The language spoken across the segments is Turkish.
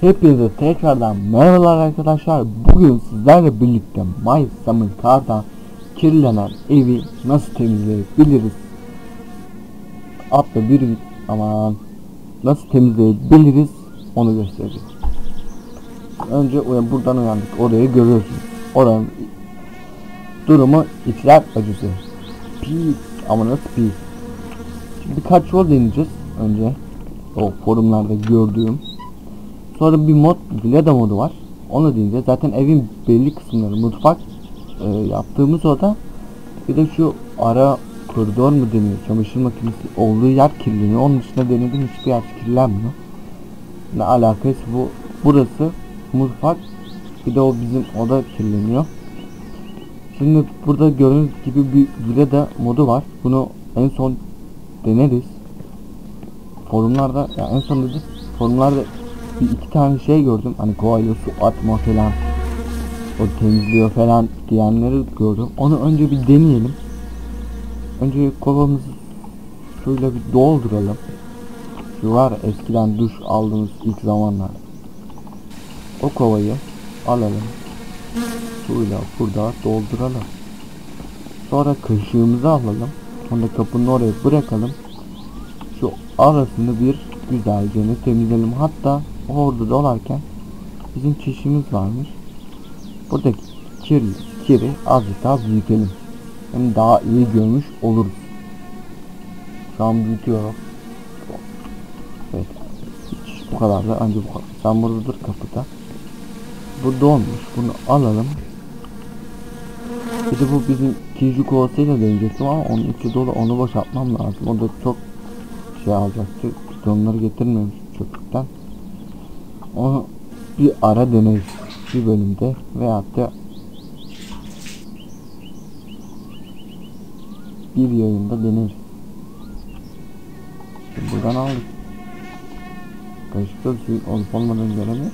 Hepinize tekrardan merhabalar arkadaşlar. Bugün sizlerle birlikte My Summer Car'da kirlenen evi nasıl temizleyebiliriz adlı bir nasıl temizleyebiliriz onu göstereceğim. Önce buradan uyandık. Orayı görüyorsunuz. Oranın durumu içler acısı. Pis ama nasıl pis. Şimdi birkaç yol deneyeceğiz. Önce o forumlarda gördüğüm. Sonra bir mod, Vlada modu var. Onu deyince zaten evin belli kısımları, mutfak, yaptığımız oda, bir de şu ara koridor mu deniyor, çamaşır makinesi olduğu yer kirleniyor. Onun dışında denedim, hiçbir yer kirlenmiyor. Ne alakası bu? Burası mutfak, bir de o bizim oda kirleniyor. Şimdi burada gördüğünüz gibi bir Vlada modu var. Bunu en son deneriz. Forumlarda, yani en son dedi, forumlarda bir iki tane şey gördüm, hani kovayla su atma falan, o temizliyor falan diyenleri gördüm. Onu önce bir deneyelim. Önce kovamızı şöyle bir dolduralım. Şu var eskiden duş aldığımız ilk zamanlar. O kovayı alalım, suyla burada dolduralım. Sonra kaşığımızı alalım, onu da kapının oraya bırakalım. Şu arasını bir güzelce temizleyelim. Hatta orada dolarken bizim çişimiz varmış. Buradaki kiri azıcık daha büyütelim. Hem daha iyi görmüş oluruz. Şu an büyütüyorum. Evet. Hiç bu kadar da, ancak bu kadar. Sen burada dur kapıda. Bu dolmuş. Bunu alalım. Bir de bu bizim kirci kovasıyla deneyecektim ama onun içi dolu, onu boşaltmam lazım. O da çok şey alacaktı. Onları getirmemiş çöplükten. Onu bir ara deneriz bir bölümde veyahut da bir yayında deneriz. Şimdi buradan aldık. Kaşıkta suyun olup olmadığını göremiyoruz.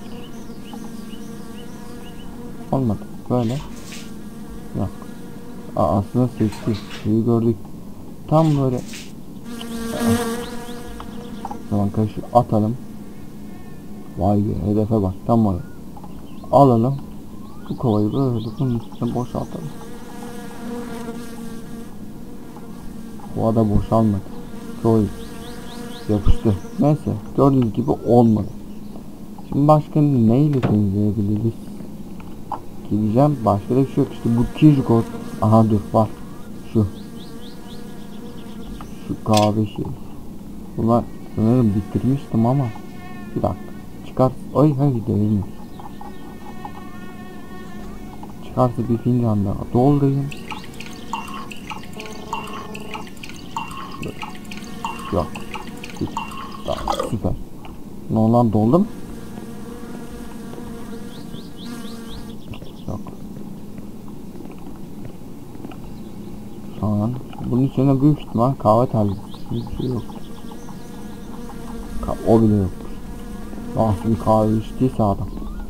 Olmadı. Böyle. Yok. Aslında seçti. Suyu gördük. Tam böyle. Tamam, kaşığı atalım. Vay be, hedefe bak. Tam oraya. Alalım. Bu kovayı böyle bunun üstüne boşaltalım. Kova da boşalmadı. Koy. Yapıştı. Neyse, gördüğünüz gibi olmadı. Şimdi başka neyle temizleyebiliriz? Gideceğim. Başka da bir şey yok. İşte bu kirkot. Aha dur, var. Şu kahve şey. Bunlar sanırım bitirmiştim ama bir dakika. Çıkar. Ay hayır değil. Çıkarsa bir fincan daha doldurayım. Yok. Tamam, süper. Ondan doldum. Yok. Şu an bunun içine büyük ihtimal kahve terliği. Hiçbir şey yok. O bile yok. Nasıl bir kahve içtiyse adam.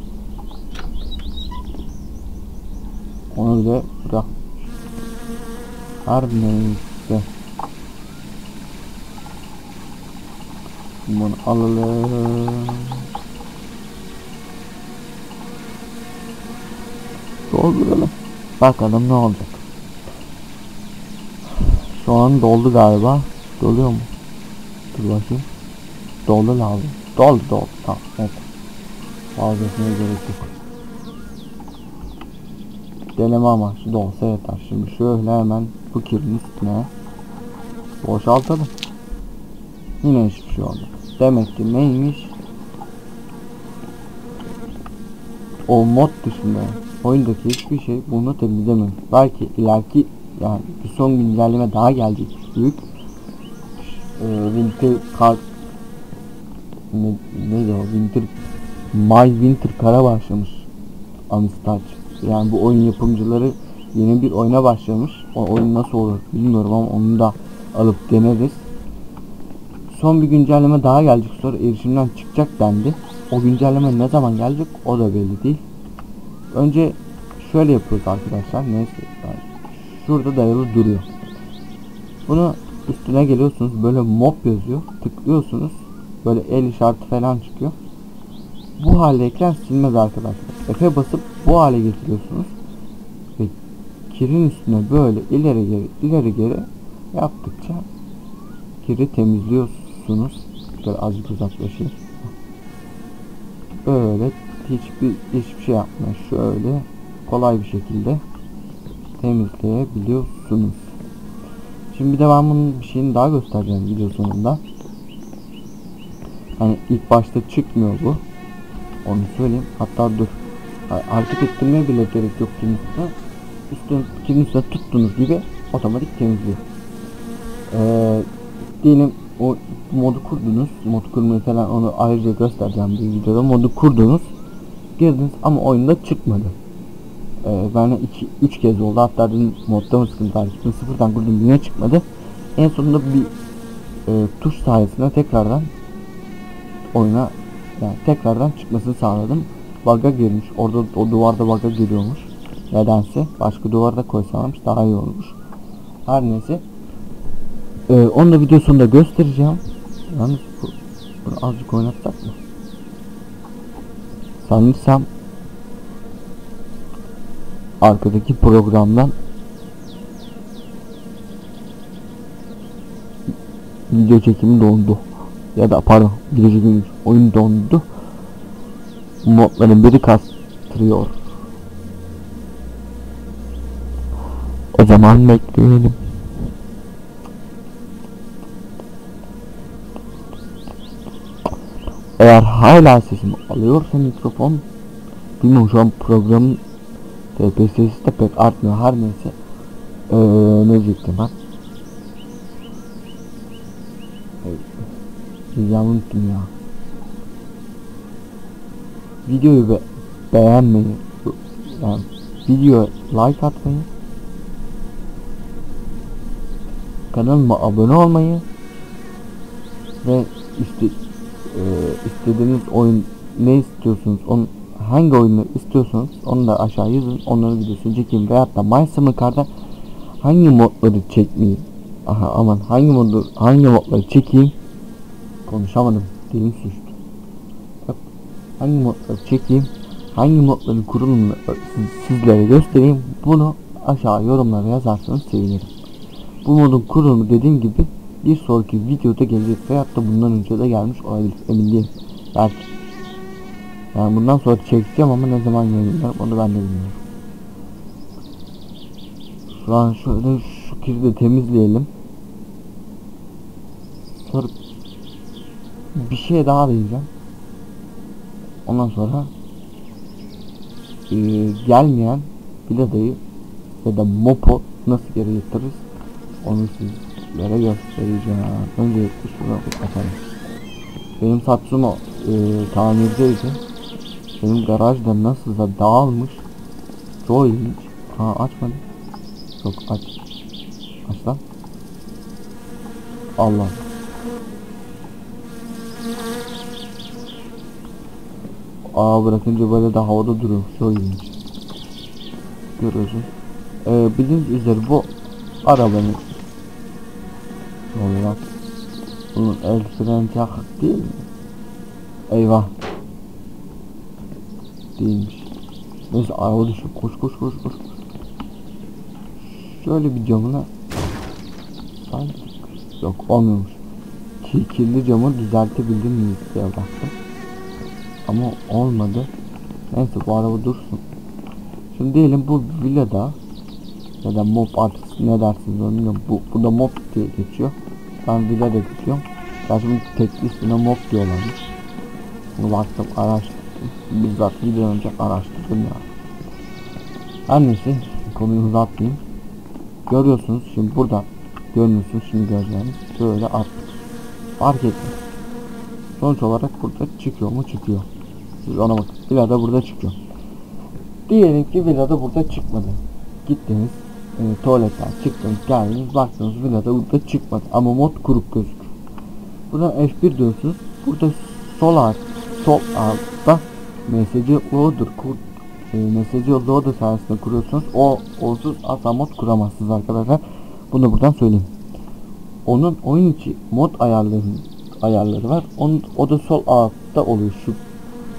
Onu bile bırak. Her neyse. Bunu alalım. Dolduralım. Bakalım ne olacak. Şu an doldu galiba. Doluyor mu? Dur bakayım. Doldu lazım. Doldu. Tamam. Evet. Fazlasına gerek yok. Deneme amaçlı da olsa yeter. Şimdi şöyle hemen bu kirin üstüne boşaltalım. Yine hiçbir şey olmadı. Demek ki neymiş? O mod dışında oyundaki hiçbir şey bunu temizlemiyor. Belki ileriki, yani bir son güncelleme daha gelecek. Büyük Winter Car neydi o? Winter Car'a başlamış Amistad. Yani bu oyun yapımcıları yeni bir oyuna başlamış. O oyun nasıl olur bilmiyorum ama onu da alıp deneriz. Son bir güncelleme daha gelecek, sonra erişimden çıkacak dendi. O güncelleme ne zaman gelecek o da belli değil. Önce şöyle yapıyoruz arkadaşlar. Neyse, yani şurada dayalı duruyor. Bunu üstüne geliyorsunuz, böyle mob yazıyor, tıklıyorsunuz, böyle el işareti falan çıkıyor. bu haldeyken silmez arkadaşlar. F'e basıp bu hale getiriyorsunuz ve kirin üstüne böyle ileri geri yaptıkça kiri temizliyorsunuz. Böyle azıcık uzaklaşayım. Böyle hiçbir şey yapmıyor. Şöyle kolay bir şekilde temizleyebiliyorsunuz. Şimdi bir de ben bunun bir şeyini daha göstereceğim video sonunda. Hani ilk başta çıkmıyor bu. Onu söyleyeyim. Hatta dur. Hareket ettirmeye bile gerek yok kirin üstüne tuttuğunuz gibi otomatik temizliyor. Diyelim o modu kurdunuz. Mod kurmayı falan onu ayrıca göstereceğim bir videoda. Modu kurdunuz. Girdiniz ama oyunda çıkmadı. Ben 2-3 kez oldu. Hatta dün modda mı sıkıntı var? Sıfırdan kurdum yine çıkmadı. En sonunda bir tuş sayesinde tekrardan oyuna tekrardan çıkmasını sağladım. Bug'a girmiş. Orada o duvarda bug'a giriyormuş. Nedense başka duvarda koysalarmış daha iyi olmuş. Her neyse. Onu da video sonunda göstereceğim. Yalnız bunu azıcık oynatsak mı? Sanırsam arkadaki programdan video çekimi dondu. Ya da pardon, video çekimi oyun dondu. Modların biri kastırıyor. O zaman bekleyelim. Eğer hala sesimi alıyorsa mikrofon, bilmiyorum şu an programın TPS'si de pek artmıyor. Her neyse. Ne diyecektim ben? Unuttum ya. Videoyu beğenmeyi, yani videoya like atmayı, kanalıma abone olmayı ve istediğiniz oyun ne istiyorsunuz, hangi oyunu istiyorsanız onu da aşağı yazın, onların videosunu çekeyim veyahut da MySummerCard'da hangi modları çekmeyi, hangi modları çekeyim, konuşamadım, dilim suçtu. Hangi modları çekeyim, hangi modların kurulumunu sizlere göstereyim, bunu aşağı yorumlara yazarsanız sevinirim. Bu modun kurulumu dediğim gibi bir sonraki videoda gelecek veyahut da bundan önce de gelmiş olabilir, emin değilim. Belki. Yani bundan sonra çekeceğim ama ne zaman yayınlarım onu ben de bilmiyorum. Şu an şöyle şu kiri de temizleyelim. Sonra bir şey daha diyeceğim. Ondan sonra gelmeyen Vlada'yı ya da Mop'u nasıl geri getiririz onu sizlere göstereceğim. Öncelikle şunu açalım. Benim Satsumo tamirdeydi. Benim garajda nasılsa dağılmış. Çok ilginç. Açmadım. Yok aç. Aç lan. Allah. Bırakınca böyle de havada duruyor. Çok ilginç. Görüyorsun. Bildiğiniz üzere bu arabanın ne oluyor lan? Bunun el freni takık değil mi? Eyvah. Değilmiş. Neyse araba düşüyor. Koş. Şöyle bir camına sanki yok olmuyormuş. Kirli camı düzeltebildim mi diye baktım. Ama olmadı. Neyse bu araba dursun. Şimdi diyelim bu villada ya da mob artık ne dersiniz bilmiyorum. Bu da mob diye geçiyor. Ben villada geçiyorum. Gerçi bunun teklisine mob diyorlarmış. Bunu baktım araştırdım. Bizzat video önce araştırdım ya. Her neyse konuyu uzatmayayım. Görüyorsunuz şimdi burada görüyorsunuz şimdi göreceğiniz şöyle attık. Fark etmez. Sonuç olarak burada çıkıyor mu çıkıyor. Siz ona bakın. Villada burada çıkıyor. Diyelim ki villada burada çıkmadı. Gittiniz tuvaletten çıktınız geldiniz baktınız villada burada çıkmadı ama mod kurup gözüküyor. Buradan F1 diyorsunuz. Burada sol altta mesajı loader sayesinde kuruyorsunuz. Onsuz asla mod kuramazsınız arkadaşlar. Bunu buradan söyleyeyim. Onun oyun içi mod ayarları var. O da sol altta oluyor şu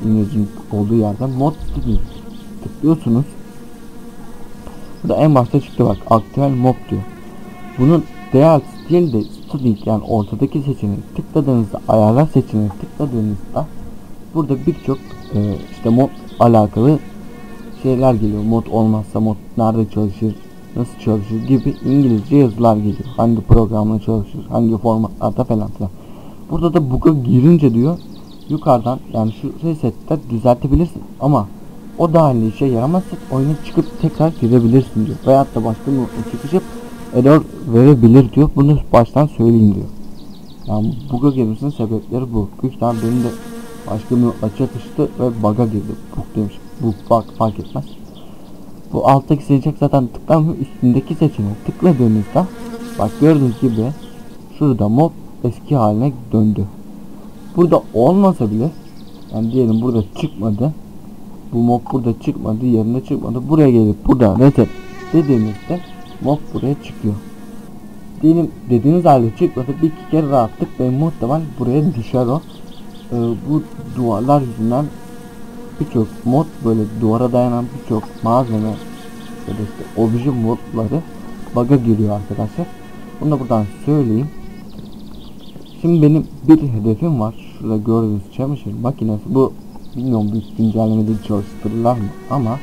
İngilizcenin olduğu yerde mod study tıklıyorsunuz. Burada en başta çıktı bak, aktüel mob diyor. Bunun default değil de study, yani ortadaki seçeneği tıkladığınızda, ayarlar seçeneği tıkladığınızda burada birçok işte mod alakalı şeyler geliyor. Mod olmazsa mod nerede çalışır, nasıl çalışır gibi İngilizce yazılar geliyor. Hangi programla çalışır, hangi formatlarda falan filan. Burada da bug'a girince diyor yukarıdan, yani şu resette düzeltebilirsin ama o dahil işe yaramazsa oyuna çıkıp tekrar girebilirsin diyor. Veyahut da başka bir çıkışıp error verebilir diyor. Bunu baştan söyleyeyim diyor. Yani bug'a girmesinin sebepleri bu. Büyük ihtimal benim de başka bir çakıştı ve bug'a girdi. Bug demiş. Bug fark etmez. Bu alttaki seçenek zaten tıklanmıyor. Üstündeki seçeneğe tıkladığınızda bak gördüğünüz gibi şurada mob eski haline döndü. Burada olmasa bile, yani diyelim burada çıkmadı. Bu mob burada çıkmadı, yerine çıkmadı. Buraya gelip burada reset dediğinizde mob buraya çıkıyor. Diyelim dediğiniz halde çıkmadı, bir iki kere rahat tıklayın, muhtemelen buraya düşer o. Bu duvarlar yüzünden birçok mod, böyle duvara dayanan birçok malzeme ya da işte obje modları bug'a giriyor arkadaşlar. Bunu da buradan söyleyeyim. Şimdi benim bir hedefim var. Şurada gördüğünüz çamaşır makinesi. Bu bilmiyorum büyük güncellemede çalıştırırlar mı ama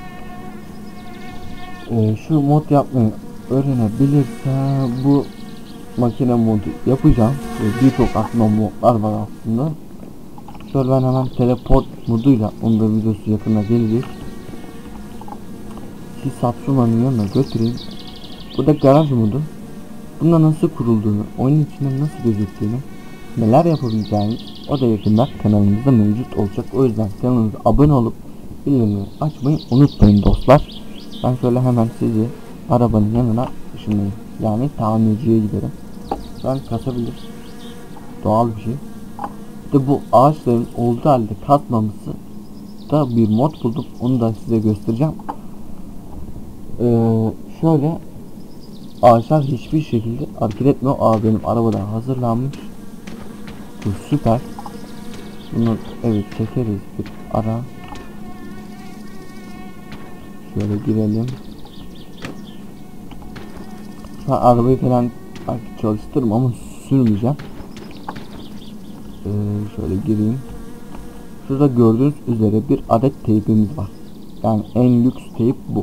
şu mod yapmayı öğrenebilirse bu makine modu yapacağım. Birçok aklımda modlar var aslında. Şöyle ben hemen teleport moduyla, onun da videosu yakında gelecek. Siz Satsuma'nın yanına götüreyim. Burada garaj modu. Bunda nasıl kurulduğunu, oyun içinde nasıl gözüktüğünü, neler yapabileceğiniz o da yakında kanalımızda mevcut olacak. O yüzden kanalımıza abone olup bildirimleri açmayı unutmayın dostlar. Ben şöyle hemen sizi arabanın yanına ışınlayayım. Yani tamirciye giderim. Şu an kasabilir. Doğal bir şey. İşte bu ağaçların olduğu halde katmaması da bir mod buldum. Onu da size göstereceğim. Şöyle ağaçlar hiçbir şekilde hareket etmiyor. Benim arabadan hazırlanmış. Bu süper. Bunu evet çekeriz bir ara. Şöyle girelim. Şu an arabayı falan belki çalıştırırım ama sürmeyeceğim. Şöyle gireyim. Şurada gördüğünüz üzere bir adet teypimiz var. Yani en lüks teyp bu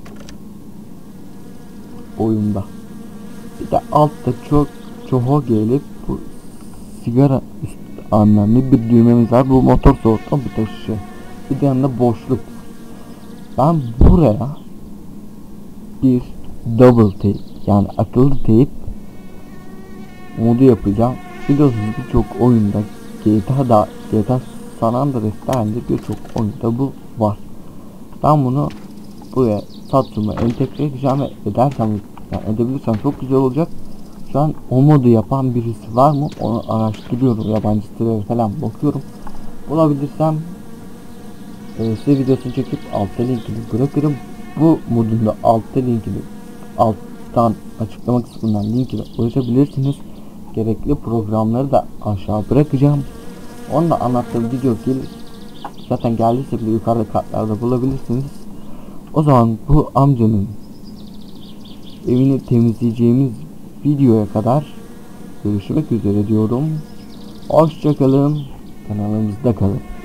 oyunda. Bir de altta çok gelip bu sigara üst anlamlı bir düğmemiz var. Bu motor soğutma bir taşı. Bir de yanında boşluk. Ben buraya bir double tape, yani akıllı teyp modu yapacağım. Biliyorsunuz birçok oyunda GTA San Andreas'ta halinde birçok oyunda bu var. Ben bunu buraya Satsuma entegre edeceğim ve edersem, yani edebilirsem çok güzel olacak. Şu an o modu yapan birisi var mı onu araştırıyorum, yabancı sitelere falan bakıyorum. Bulabilirsem size videosunu çekip altta linkini bırakırım. Bu modun da altta linkini, alttan açıklama kısmından linkine ulaşabilirsiniz. Gerekli programları da aşağı bırakacağım. Onu da anlattığım video gelir. Zaten geldiyse bile yukarıda kartlarda bulabilirsiniz. O zaman bu amcanın evini temizleyeceğimiz videoya kadar görüşmek üzere diyorum. Hoşça kalın. Kanalımızda kalın.